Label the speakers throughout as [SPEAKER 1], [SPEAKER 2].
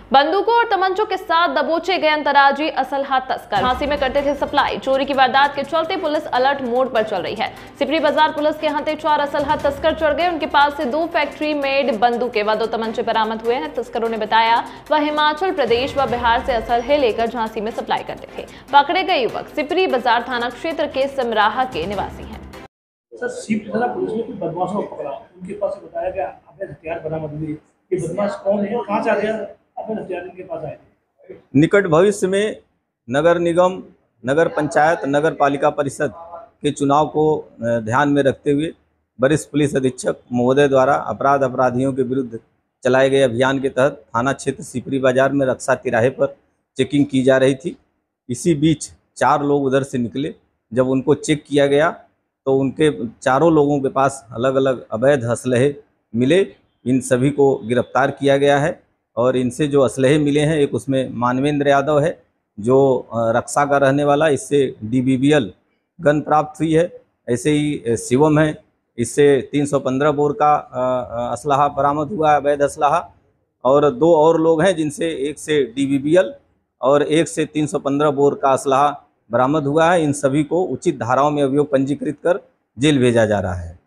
[SPEAKER 1] बंदूकों और तमंचों के साथ दबोचे गए अंतर्राज्यीय असलहा तस्कर झांसी में करते थे सप्लाई। चोरी की वारदात के चलते पुलिस अलर्ट मोड पर चल रही है। सिपरी बाजार पुलिस के हाथे 4 असलहा तस्कर चढ़ गए। उनके पास से 2 फैक्ट्री मेड बंदूकें व 2 तमंचे बरामद हुए हैं। तस्करों ने बताया वह हिमाचल प्रदेश व बिहार से असलहे लेकर झांसी में सप्लाई करते थे। पकड़े गए युवक सिपरी बाजार थाना क्षेत्र के समराहा के निवासी हैं।
[SPEAKER 2] सर, सिपरी थाना पुलिस ने कुछ बदमाशों को पकड़ा। उनके पास से बताया गया अवैध हथियार बरामद हुए। ये बदमाश कौन है, कहाँ से आ गया, अवैध हथियार इनके पास आए थे?
[SPEAKER 3] निकट भविष्य में नगर निगम, नगर पंचायत, नगर पालिका परिषद के चुनाव को ध्यान में रखते हुए वरिष्ठ पुलिस अधीक्षक महोदय द्वारा अपराधियों के विरुद्ध चलाए गए अभियान के तहत थाना क्षेत्र सिपरी बाजार में रक्षा तिराहे पर चेकिंग की जा रही थी। इसी बीच 4 लोग उधर से निकले। जब उनको चेक किया गया तो उनके चारों लोगों के पास अलग अलग अवैध असलहे मिले। इन सभी को गिरफ्तार किया गया है और इनसे जो असलहे मिले हैं, एक उसमें मानवेंद्र यादव है जो रक्षा का रहने वाला, इससे DBBL गन प्राप्त हुई है। ऐसे ही शिवम है, इससे 315 बोर का असलहा बरामद हुआ है, अवैध असलहा। और 2 और लोग हैं जिनसे एक से DBBL और एक से 315 बोर का असलहा बरामद हुआ है। इन सभी को उचित धाराओं में अभियोग पंजीकृत कर जेल भेजा जा रहा है।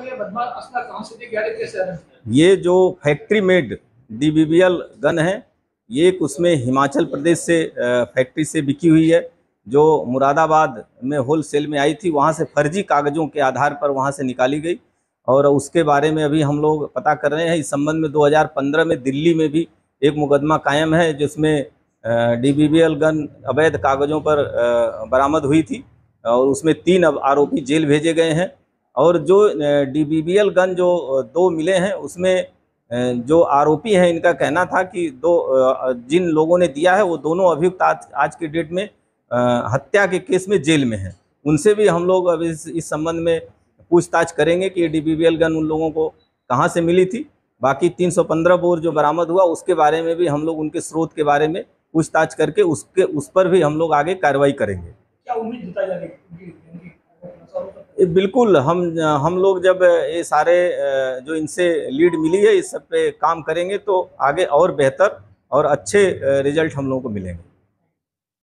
[SPEAKER 3] ये जो फैक्ट्री मेड DBBL गन है, ये एक उसमें हिमाचल प्रदेश से फैक्ट्री से बिकी हुई है, जो मुरादाबाद में होलसेल में आई थी। वहाँ से फर्जी कागज़ों के आधार पर वहाँ से निकाली गई और उसके बारे में अभी हम लोग पता कर रहे हैं। इस संबंध में 2015 में दिल्ली में भी एक मुकदमा कायम है जिसमें DBBL गन अवैध कागज़ों पर बरामद हुई थी और उसमें 3 आरोपी जेल भेजे गए हैं। और जो DBBL गन जो 2 मिले हैं, उसमें जो आरोपी हैं, इनका कहना था कि जिन लोगों ने दिया है वो दोनों अभियुक्त आज के डेट में हत्या के केस में जेल में हैं। उनसे भी हम लोग अब इस संबंध में पूछताछ करेंगे कि DBBL गन उन लोगों को कहाँ से मिली थी। बाकी 315 बोर जो बरामद हुआ उसके बारे में भी हम लोग उनके स्रोत के बारे में पूछताछ करके उस पर भी हम लोग आगे कार्रवाई करेंगे।
[SPEAKER 2] क्या उम्मीद जताई जा रही है?
[SPEAKER 3] बिल्कुल, हम लोग जब ये सारे जो इनसे लीड मिली है, इस सब पे काम करेंगे तो आगे और बेहतर और अच्छे रिजल्ट हम लोगों को मिलेंगे।